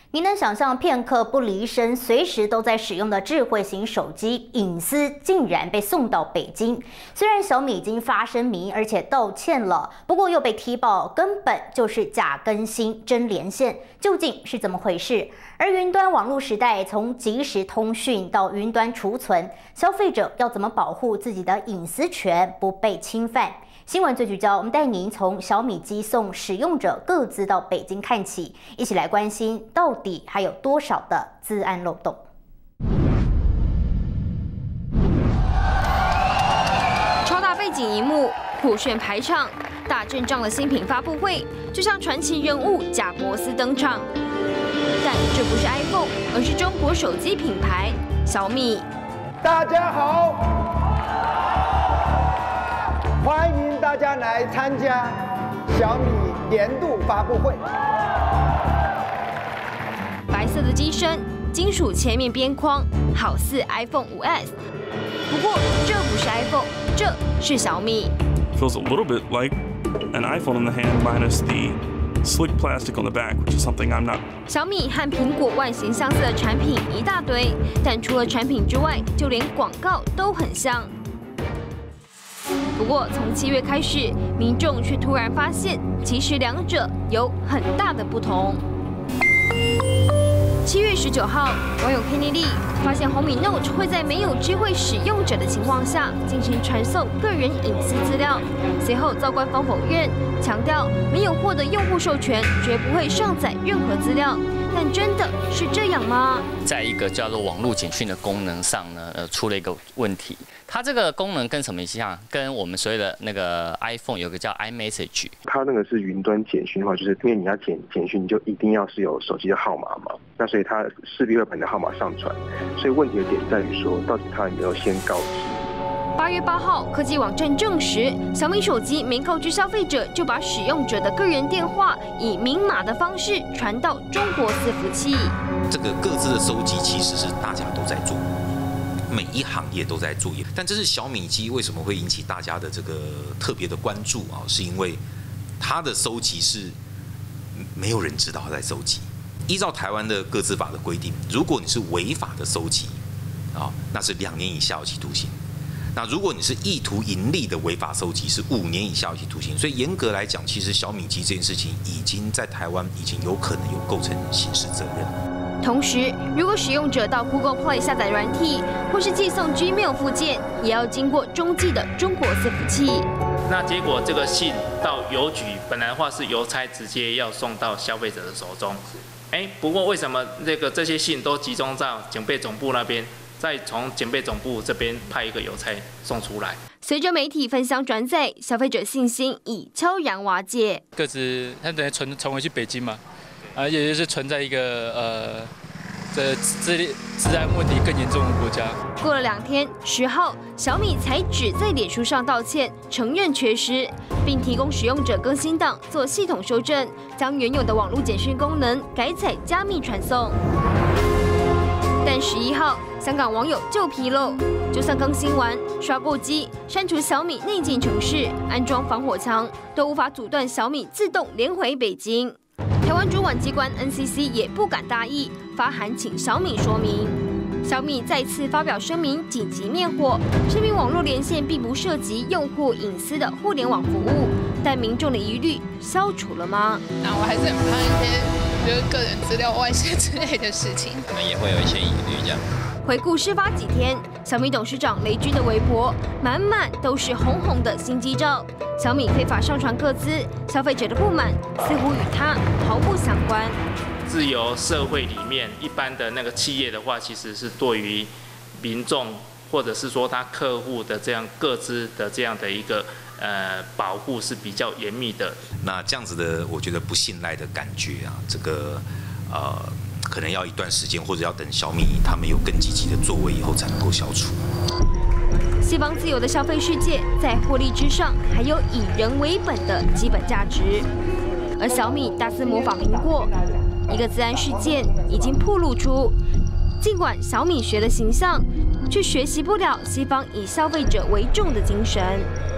你能想象片刻不离身，随时都在使用的智慧型手机隐私竟然被送到北京？虽然小米已经发声明而且道歉了，不过又被踢爆根本就是假更新、真连线，究竟是怎么回事？而云端网络时代，从即时通讯到云端储存，消费者要怎么保护自己的隐私权不被侵犯？新闻最聚焦，我们带您从小米机送使用者各自到北京看起，一起来关心到底还有多少的资安漏洞。 超大背景荧幕，酷炫排场，大阵仗的新品发布会，就像传奇人物贾伯斯登场。但这不是 iPhone， 而是中国手机品牌小米。 大家好。欢迎大家来参加小米年度发布会。 白色的机身，金属前面边框，好似 iPhone 5S。不过这不是 iPhone， 这是小米。 Feels a little bit like an iPhone in the hand minus the slick plastic on the back, which is something I'm not. 小米和苹果外形相似的产品一大堆，但除了产品之外，就连广告都很像。不过，从7月开始，民众却突然发现，其实两者有很大的不同。7月19号，网友 Kenny Lee 发现红米 Note 会在没有知会使用者的情况下进行传送个人隐私资料，随后遭官方否认，强调没有获得用户授权，绝不会上载任何资料。但真的是这样吗？ 在一个叫做网络简讯的功能上呢，出了一个问题。它这个功能跟什么像？跟我们所谓的那个 iPhone 有个叫 iMessage。 它那个是云端简讯的话，就是因为你要简讯，你就一定要是有手机的号码嘛。那所以它势必会把你的号码上传。所以问题的点在于说，到底它有没有先告知 ？8月8号，科技网站证实，小米手机没告知消费者，就把使用者的个人电话以明码的方式传到中国伺服器。 这个各自的收集其实是大家都在做，每一行业都在做。但这是小米机为什么会引起大家的这个特别的关注啊？是因为它的收集是没有人知道它在收集。依照台湾的个资法的规定，如果你是违法的收集啊，那是2年以下有期徒刑。那如果你是意图盈利的违法收集，是5年以下有期徒刑。所以严格来讲，其实小米机这件事情已经在台湾已经有可能有构成刑事责任。 同时，如果使用者到 Google Play 下载软体，或是寄送 Gmail 附件，也要经过中继的中国伺服器。 那结果这个信到邮局，本来的话是邮差直接要送到消费者的手中。不过为什么这些信都集中到警备总部那边？再从警备总部这边派一个邮差送出来。 随着媒体分享转载，消费者信心已悄然瓦解。 各自它等于传回去北京嘛，也就是存在一个这治安问题更严重的国家。 过了2天，10号小米才只在脸书上道歉，承认缺失，并提供使用者更新档做系统修正，将原有的网络简讯功能改采加密传送。但11号，香港网友就披露，就算更新完、刷过机、删除小米内建程式、安装防火墙，都无法阻断小米自动连回北京。台湾主管机关 NCC 也不敢大意，发函请小米说明。小米再次发表声明，紧急灭火，声明网络连线并不涉及用户隐私的互联网服务，但民众的疑虑消除了吗？ 我还是很怕一些就是个人资料外泄之类的事情， 可能也会有一些疑虑这样。 回顾事发几天，小米董事长雷军的微博满满都是红红的新机照，小米非法上传个资，消费者的不满似乎与他毫不相关。 自由社会里面，一般的那个企业的话，其实是对于民众或者是说他客户的这样个资的这样的一个保护是比较严密的。 那这样子的，我觉得不信赖的感觉啊，这个可能要一段时间，或者要等小米他们有更积极的作为以后才能够消除。 西方自由的消费世界，在获利之上，还有以人为本的基本价值。而小米大肆模仿苹果，一个资安事件已经暴露出，尽管小米学了形象，却学习不了西方以消费者为重的精神。